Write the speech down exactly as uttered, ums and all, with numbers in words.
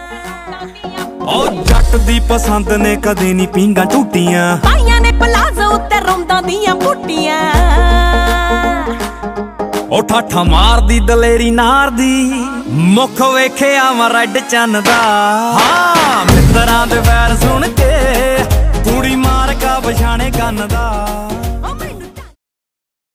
ओ जट दी पसंद ने कदे नी पींगा टूटियां, पाइयां ने पलाजो उत्ते रौंदा दियां पुट्टियां। ओ ठाठा मार दी दलेरी नार दी, मुख वेखिया वा रैड चन्न दा। हाँ मित्तरां दे वैर सुन के कुड़ी मार का बछाणे कन्न दा।